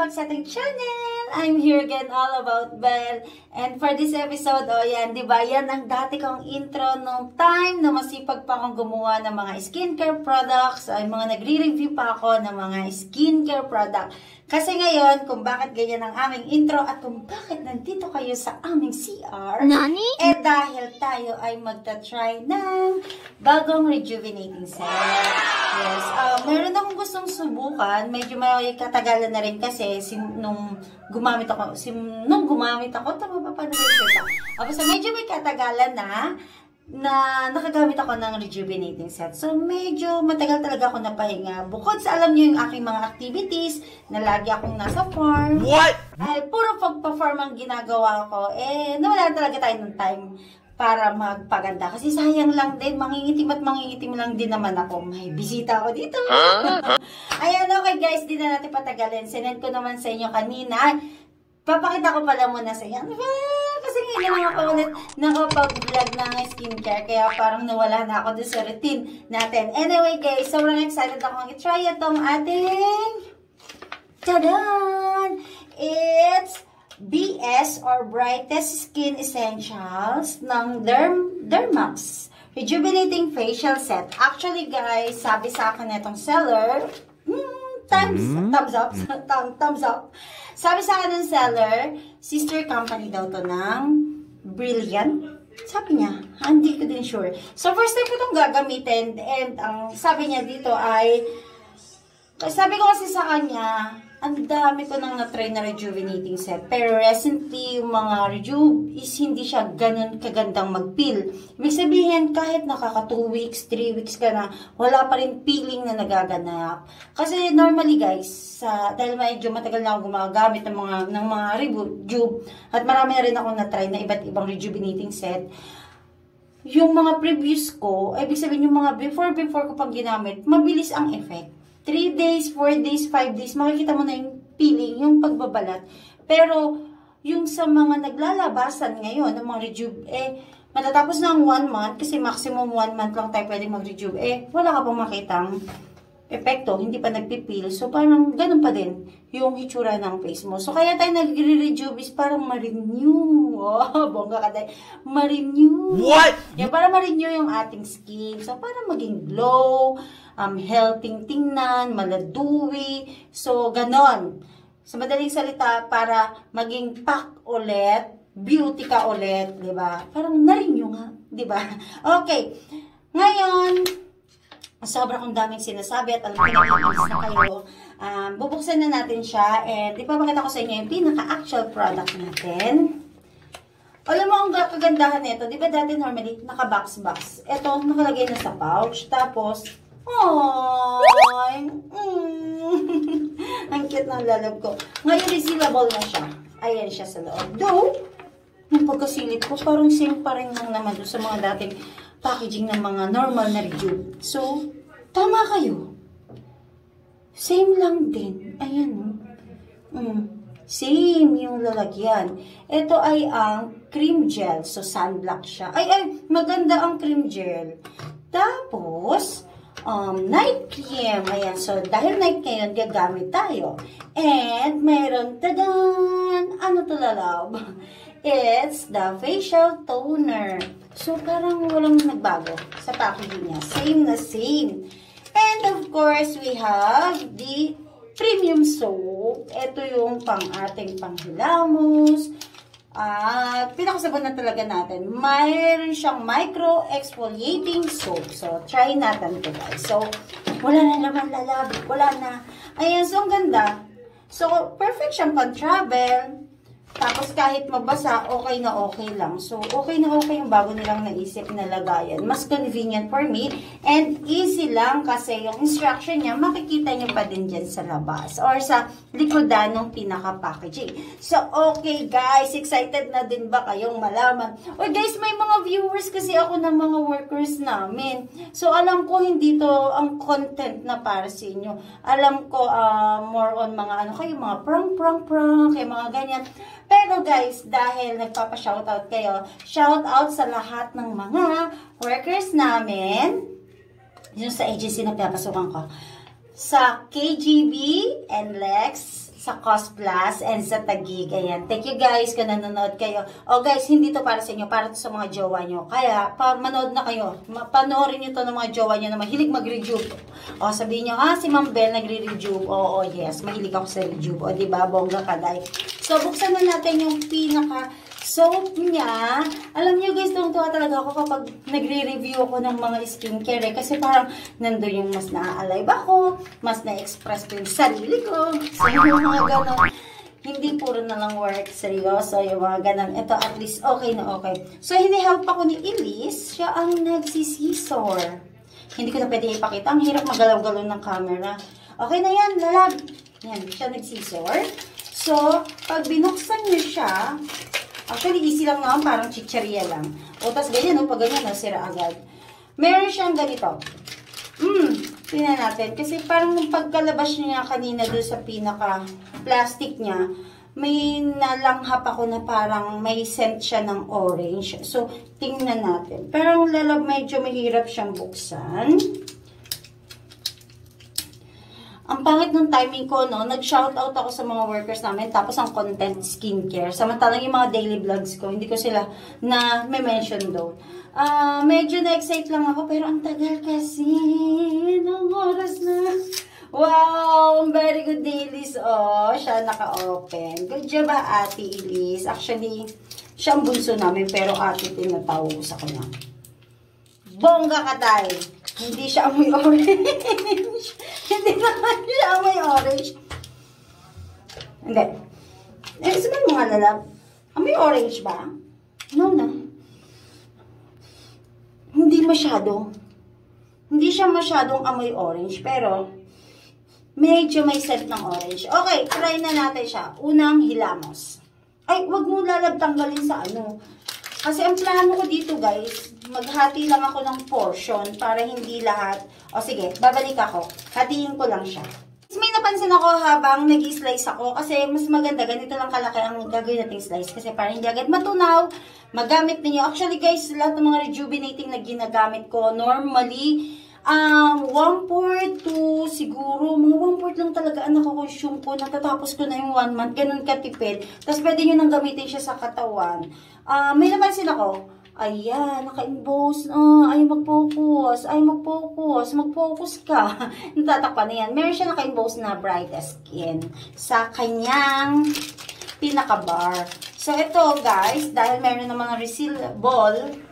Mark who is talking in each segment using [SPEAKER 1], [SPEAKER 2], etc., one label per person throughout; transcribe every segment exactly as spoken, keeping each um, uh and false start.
[SPEAKER 1] back sa ating channel! I'm here again, all about Belle. And for this episode, o oh yan, di ba? Yan ang dati kong intro nung time na masipag pa akong gumawa ng mga skincare products. Ay mga nagre-review pa ako ng mga skincare product. Kasi ngayon, kung bakit ganyan ang aming intro at kung bakit nandito kayo sa aming C R,
[SPEAKER 2] Nani?
[SPEAKER 1] eh dahil tayo ay magta-try ng bagong rejuvenating set. Yes, uh, meron akong gustong subukan. Medyo may katagalan na rin kasi sim, nung gumamit ako, sim, nung gumamit ako, tama ba paano ba? Tapos medyo may katagalan na na nakagamit ako ng rejuvenating set. So, medyo matagal talaga ako napahinga. Bukod sa alam niyo yung aking mga activities, na lagi akong nasa farm.
[SPEAKER 2] What?
[SPEAKER 1] Ay, puro pag-perform ang ginagawa ko. Eh, nawala talaga tayo ng time para magpaganda. Kasi sayang lang din, mangingitim at mangingitim lang din naman ako. May bisita ako dito. Huh? Ayan, okay guys, di na natin patagalin. Sinend ko naman sa inyo kanina. Papakita ko pala muna sa inyo. Kasi ngayon lang ako ulit nakapag-vlog ng skincare. Kaya parang nawala na ako dun sa routine natin. Anyway guys, sobrang excited akong i-try itong ating tadan! It's B S or Brightest Skin Essentials ng Derm Dermax Rejuvenating Facial Set. Actually guys, sabi sa akin itong seller, hmm, thumbs, mm. thumbs up, thumbs up. Sabi sa akin ng seller, sister company daw to ng Brilliant. Sabi niya, hindi ko din sure. So, first time ko itong gagamitin and ang sabi niya dito ay, sabi ko kasi sa kanya, ang dami ko nang na-try na rejuvenating set. Pero recently, yung mga rejuve is hindi siya ganun kagandang mag-peel. Ibig sabihin, kahit nakaka two weeks, three weeks ka na, wala pa rin peeling na nagaganap. Kasi normally guys, sa, dahil medyo matagal na ako gumagamit ng mga, ng mga rejuve, at marami na rin ako na-try na iba't ibang rejuvenating set, yung mga previous ko, ibig sabihin yung mga before-before ko pang ginamit, mabilis ang effect. three days, four days, five days, makikita mo na yung peeling, yung pagbabalat. Pero, yung sa mga naglalabasan ngayon, ng mga rejuve, eh, matatapos na ang one month, kasi maximum one month lang tayo pwede mag-rejuve, eh, wala ka pang makitang epekto, hindi pa nagpipil. So, parang ganun pa din yung hitsura ng face mo. So, kaya tayo nagre-rejuve is parang ma-renew. Oh, bongga ka tayo. Ma-renew.
[SPEAKER 2] What?
[SPEAKER 1] Yan, para ma-renew yung ating skin. So, para maging glow, um, healthy tingnan, maladuwi. So, ganon. Sa madaling salita, para maging pack ulit, beauty ka ulit, di ba? Parang na-renew nga, di ba? Okay. Ngayon, sobra kong daming sinasabi at alam ko nakakamiss na kayo. Um, bubuksan na natin siya and ipapakita ko sa inyo yung pinaka-actual product natin. Alam mo, ang kagandahan nito, di ba dati normally naka-box-box? Ito, nakalagay na sa pouch. Tapos, ay, mm, ang cute ng lalab ko. Ngayon, resealable na siya. Ayan siya sa loob. Though, yung pagkasilip ko, parang same pa rin lang naman doon sa mga dating packaging ng mga normal na rejuve. So, tama kayo. Same lang din. Ayan. Mm. Same yung lalagyan. Ito ay ang cream gel. So, sunblock siya. Ay, ay, maganda ang cream gel. Tapos, um, night cream. Ayan. So, dahil night ngayon, gagamit tayo. And, meron, tadan! Ano to, lalab? It's the facial toner. So, parang walang nagbago sa packaging niya. Same na same. And of course, we have the premium soap. Ito yung pang ating panghilamos. Ah, uh, pinakasabon na talaga natin. Mayroon siyang micro exfoliating soap. So, try natin ito guys. So, wala na naman lalab. Wala na. Ayan, so ang ganda. So, perfect siyang pang-travel. Tapos kahit mabasa, okay na okay lang. So, okay na okay yung bago nilang naisip na lagayan. Mas convenient for me. And easy lang kasi yung instruction niya, makikita niyo pa din dyan sa labas. Or sa likodan ng pinaka-packaging. So, okay guys. Excited na din ba kayong malaman? Or guys, may mga viewers kasi ako ng mga workers namin. So, alam ko hindi to ang content na para sa inyo. Alam ko uh, more on mga ano kayo, mga prank, prank, prank, kaya mga ganyan. Pero guys, dahil nagpapa-shoutout kayo, shoutout sa lahat ng mga workers namin, yun sa agency na pinapasukan ko, sa K G B and Lex, sa Cost Plus and sa Taguig. Ayan. Thank you guys kung nanonood kayo. O guys, hindi to para sa inyo, para to sa mga jowa nyo. Kaya, pa manood na kayo. Panoorin nyo to ng mga jowa nyo na mahilig mag-rejuve. O sabihin nyo, ah, si Ma'am Belle nagre-rejuve. Oo, yes, mahilig ako sa rejuve. O diba, bongga kaday. So, buksan na natin yung pinaka soap niya. Alam niyo guys, tuwang-tuwa talaga ako kapag nagre-review ako ng mga skincare eh. Kasi parang nandun yung mas na-alive ako, mas na-express ko yung sarili ko. So yung mga ganon, hindi puro na lang work, seryoso, yung mga ganon. Ito at least okay na okay. So hinihelp ako ni Elise, siya ang nagsisisor. Hindi ko na pwede ipakita, ang hirap magalaw-galaw ng camera. Okay na yan, lalag. Yan, siya nagsisor. So, pag binuksan niyo siya, actually, easy lang naman, parang chicharia lang. O, tas ganyan, o, pag ganyan, nasira agad. Meron siyang ganito. Hmm, tingnan natin. Kasi parang nung pagkalabas niya kanina doon sa pinaka-plastic niya, may nalanghap ako na parang may scent siya ng orange. So, tingnan natin. Parang lalag, medyo mahirap siyang buksan. Ang pangit ng timing ko, no? Nag-shoutout ako sa mga workers namin, tapos ang content skincare. Samantalang yung mga daily vlogs ko, hindi ko sila na may mention doon. Uh, medyo na-excite lang ako, pero ang tagal kasi. Nung oras na. Wow! Very good dailies. Oh, siya naka-open. Good job ba, Ate Elise? Actually, siya ang bunso namin, pero ate tinatawag ko sa kanya. Bongga ka tayo! Hindi siya amoy orange. Hindi naman siya amoy orange. Hindi. Eh, sabihin mo nga lalab. Amoy orange ba? No na. Hindi masyado. Hindi siya masyadong amoy orange. Pero, medyo may scent ng orange. Okay, try na natin siya. Unang hilamos. Ay, wag mo lalab tanggalin sa ano. Kasi ang plano ko dito guys, maghati lang ako ng portion para hindi lahat. O sige, babalik ako. Hatiin ko lang siya. May napansin ako habang nag-slice ako kasi mas maganda, ganito lang kalaki ang gagawin nating slice kasi para hindi agad matunaw, magamit ninyo. Actually guys, lahat ng mga rejuvenating na ginagamit ko, normally, Um, one fourth to siguro, mga one fourth lang talaga ang nakakonsume ko. Natatapos ko na yung one month. Ganun katipid. Tapos pwede nyo nang gamitin siya sa katawan. Uh, may napansin ako. Ayan, naka-emboss. Uh, ay mag-focus. Ay mag-focus. Mag-focus ka. Natatakpan na yan. Meron siya naka-emboss na bright skin sa kanyang pinaka-bar. So, ito guys, dahil meron naman ng resealable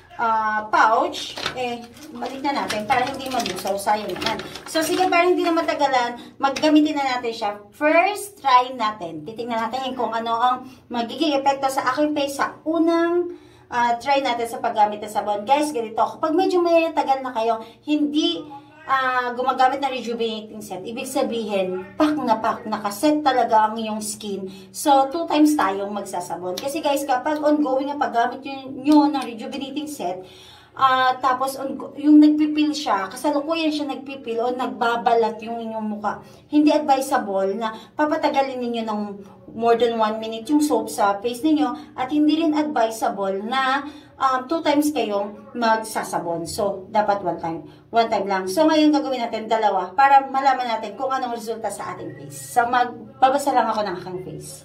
[SPEAKER 1] Uh, pouch, eh, balik na natin para hindi malusaw, sayang naman. So, sige, para hindi na matagalan, maggamitin na natin siya. First, try natin. Titingnan natin kung ano ang magiging epekto sa aking face sa unang uh, try natin sa paggamit ng sabon. Guys, ganito, kapag medyo may tagal na kayo, hindi Uh, gumagamit na rejuvenating set, ibig sabihin, pak na pak, nakaset talaga ang iyong skin. So, two times tayong magsasabon. Kasi guys, kapag ongoing ang paggamit nyo ng rejuvenating set, uh, tapos on, yung nagpipil siya, kasalukuyan siya nagpipil o nagbabalat yung inyong muka, hindi advisable na papatagalin ninyo ng more than one minute yung soap sa face ninyo at hindi rin advisable na Um, two times kayong magsasabon. So, dapat one time. One time lang. So, ngayon gagawin natin dalawa para malaman natin kung anong resulta sa ating face. So, magbabasa lang ako ng aking face.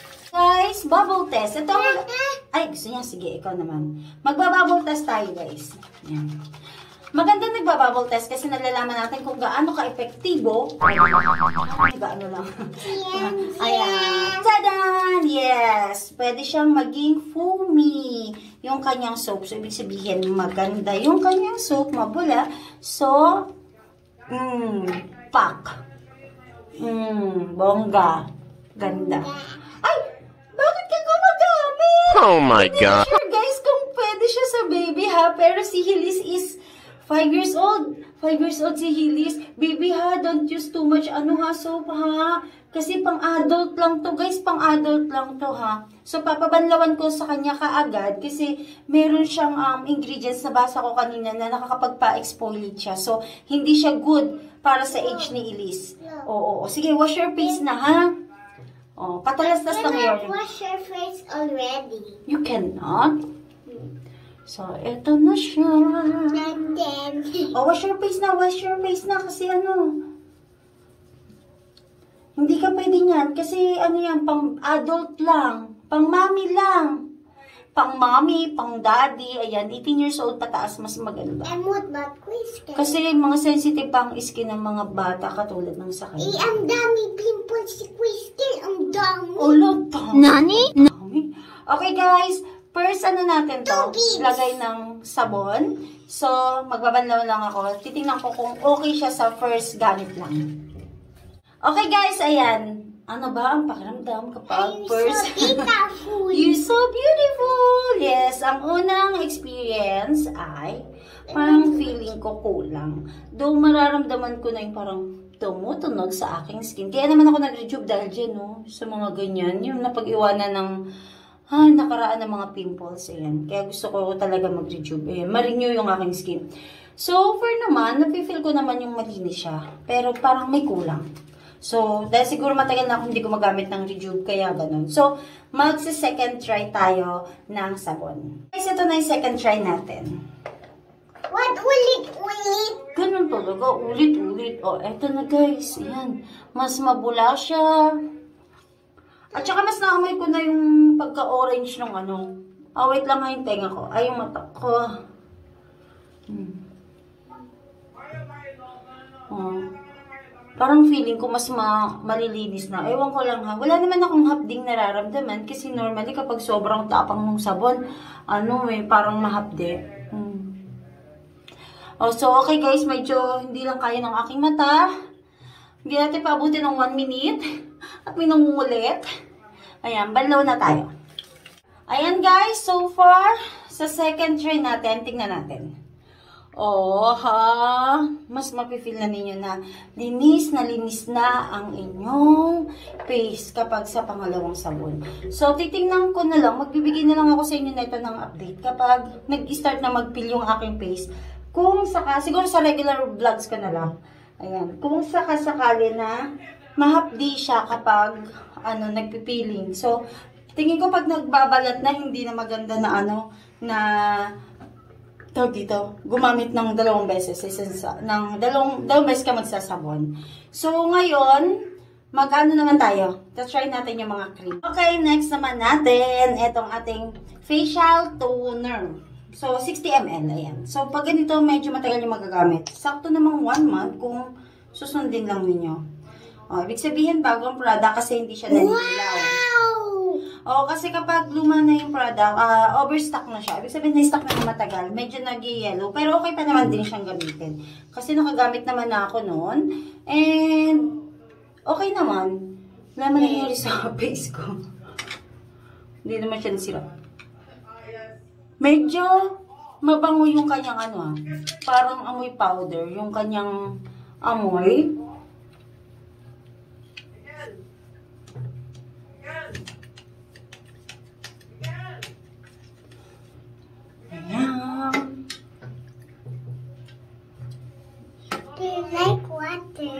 [SPEAKER 1] Guys, bubble test. Ito, ay, gusto niya. Sige, ikaw naman. Magbabubble test tayo, guys. Yan. Maganda nagbabubble test kasi nalalaman natin kung gaano ka-epektibo. Gaano lang. Ayan. Tadan! Yes! Pwede siyang maging foamy yung kanyang soap. So, ibig sabihin, maganda yung kanyang soap, mabula. So, mmm, pak. Mmm, bongga. Ganda. Ay! Bakit ka gumagamit?
[SPEAKER 2] Oh my God!
[SPEAKER 1] Sure guys kung pwede siya sa baby ha, pero si Hilis is five years old. five years old si Hilis. Baby ha, don't use too much ano ha, soap ha. Kasi pang adult lang to guys, pang adult lang to ha. So papabanlawan ko sa kanya kaagad kasi meron siyang um, ingredients na basa ko kanina na nakakapagpa-exfoliate siya. So hindi siya good para sa age ni Elise. Oo, oo. Sige, wash your face na ha. Oh, patalas-tas lang yun.
[SPEAKER 3] Can I wash your face already?
[SPEAKER 1] You cannot. So, eto na siya.
[SPEAKER 3] And then...
[SPEAKER 1] Oh, wash your face na, wash your face na kasi ano. Hindi ka pwede niyan kasi ano yan, pang adult lang, pang mommy lang. Pang mommy, pang daddy, ayan, eighteen years old pataas, mas maganda.
[SPEAKER 3] And what about Kristen?
[SPEAKER 1] Kasi mga sensitive pang skin ng mga bata katulad ng sa
[SPEAKER 3] Eh,
[SPEAKER 1] kanya.
[SPEAKER 3] ang dami pimples si Kristen. Ang dami.
[SPEAKER 1] Ulo, dami.
[SPEAKER 2] Nani?
[SPEAKER 1] Dami. Okay guys, first ano natin to,
[SPEAKER 3] Tubig.
[SPEAKER 1] lagay ng sabon. So, magbabanlaw lang ako. Titingnan ko kung okay siya sa first gamit lang. Okay guys, ayan. Ano ba ang pakiramdam kapag
[SPEAKER 3] You're
[SPEAKER 1] first...
[SPEAKER 3] so beautiful.
[SPEAKER 1] You're so beautiful! Yes, ang unang experience ay parang feeling ko kulang. Though mararamdaman ko na yung parang tumutunog sa aking skin. Kaya naman ako nag-rejuve dahil dyan, no? Sa mga ganyan. Yung napag-iwanan ng ah, nakaraan ng mga pimples. Ayan. Kaya gusto ko talaga mag-rejuve. Ayan, ma-renew yung aking skin. So, for naman, napifeel ko naman yung malinis siya. Pero parang may kulang. So, dahil siguro matagal na ako hindi ko magamit ng rejuve, kaya ganun. So, magsi-second try tayo ng sabon. Guys, ito na yung second try natin.
[SPEAKER 3] What ulit-ulit?
[SPEAKER 1] Ganun talaga, ulit-ulit. O, eto na guys, yan. Mas mabula siya. At saka mas naamoy ko na yung pagka-orange ng ano. Ah, wait lang nga yung tenga ko. Ay, yung mata ko. Hmm. Oh. Parang feeling ko mas ma malilinis na. Ewan ko lang ha. Wala naman akong hapding nararamdaman kasi normally kapag sobrang tapang ng sabon, ano eh, parang mahapde. Hmm. Oh, so okay guys, medyo hindi lang kaya ng aking mata. Hindi natin paabutin ng one minute. At may nangungulit. Ayan, banlaw na tayo. Ayan guys, so far, sa second try natin, tingnan natin. Oh, ha, mas mapifeel na ninyo na linis na linis na ang inyong face kapag sa pangalawang sabon. So, titingnan ko na lang, magbibigay na lang ako sa inyo nito ng update kapag nag-start na mag-peel yung aking face. Kung saka, siguro sa regular vlogs ko na lang. Ayan, kung saka-sakali na mahapdi siya kapag ano, nagpipiling. So, tingin ko pag nagbabalat na, hindi na maganda na ano, na tawag dito, gumamit ng dalawang beses, isa, ng dalawang, dalawang beses ka magsasabon. So, ngayon, mag-ano naman tayo? Try natin yung mga cream. Okay, next naman natin, itong ating facial toner. So, sixty milliliters, ayan. So, pag ganito, medyo matagal yung magagamit. Sakto namang one month kung susundin lang ninyo. O, ibig sabihin, bagong product kasi hindi siya nanilaw.
[SPEAKER 3] Wow!
[SPEAKER 1] O, kasi kapag luma na yung product, uh, overstock na siya. Ibig sabihin, na-stock na matagal. Medyo nag-yellow. Pero okay pa naman din siyang gamitin. Kasi nakagamit naman na ako noon. And, okay naman. Wala man nangyari sa face ko. Hindi naman siya nasira. Medyo mabango yung kanyang ano ah. Parang amoy powder. Yung kanyang amoy.
[SPEAKER 3] Do you like water?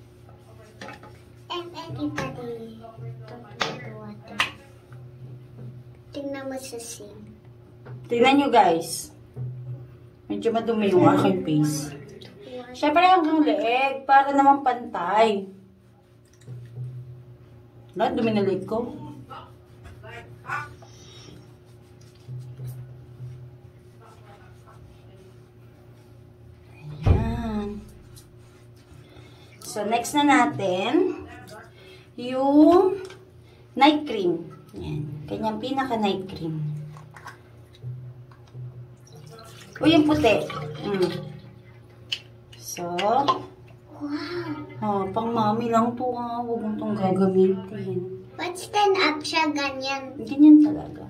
[SPEAKER 3] And anybody don't like water. Tingnan mo sa sink.
[SPEAKER 1] Tingnan nyo guys. Medyo madumi yung aking face. Siyempre hanggang leeg. Para naman pantay. Wala, dumi na leeg ko. Ayan. So, next na natin yung night cream. Ayan. Kanyang pinaka night cream. O yung puti. Mm. So,
[SPEAKER 3] Wow!
[SPEAKER 1] oh, pang mami lang to ha. Huwag mo itong gagamitin.
[SPEAKER 3] But stand up siya ganyan.
[SPEAKER 1] Ganyan talaga.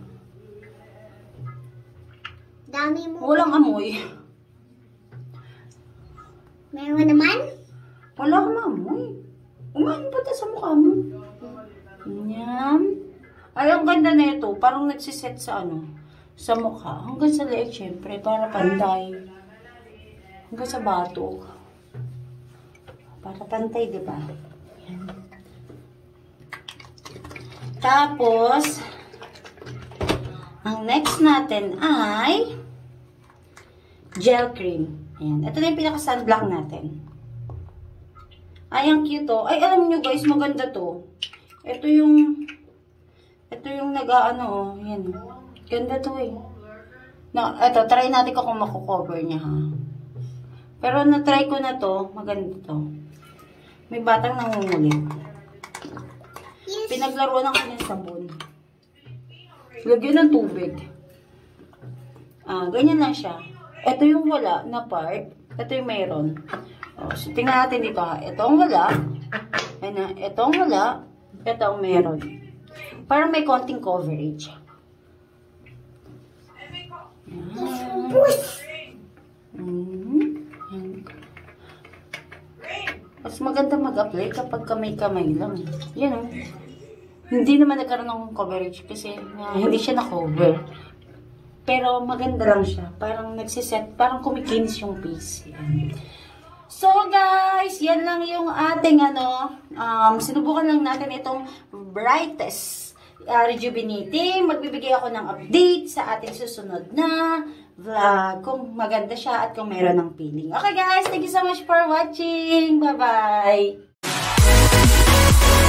[SPEAKER 3] Dami mo.
[SPEAKER 1] Walang amoy.
[SPEAKER 3] Meron naman?
[SPEAKER 1] Wala kang amoy. Umain pa ta sa mukha mo. Ganyan. Ay, ang ganda na ito. Parang nagsiset sa ano. Sa mukha. Hanggang sa leeg, syempre. Para pantay. Hanggang sa batok. Para pantay, di ba? Tapos, ang next natin ay gel cream. Ayan. Ito na yung pinaka-sunblock natin. Ay, ang cute to. Ay, alam nyo guys, maganda to. Ito yung, ito yung nag-ano, oh. Yan. Ganda to eh. Na, ito, try natin ko kung makukover niya ha. Pero na-try ko na to, maganda to. May batang nangungulit.
[SPEAKER 3] Yes.
[SPEAKER 1] Pinaglaruan ng kanyang sabon. Lagyan ng tubig. Ah, ganyan lang siya. Ito yung wala na part. Ito yung meron. Oh, so, tingnan natin dito ha. Ito ang wala. Ayan na. Ito ang wala. Ito ang meron. Parang may konting coverage. Ayan. Mm-hmm. Mas maganda mag-apply kapag kamay-kamay lang. Yan o. Hindi naman nagkaroon ng coverage kasi uh, hindi siya na-cover. Pero maganda lang siya. Parang nagsiset, parang kumikinis yung face. Yan. So guys, yan lang yung ating ano, um, sinubukan lang natin itong brightest uh, rejuvenating. Magbibigay ako ng update sa ating susunod na vlog kung maganda siya at kung meron ng peeling. Okay guys, thank you so much for watching. Bye-bye!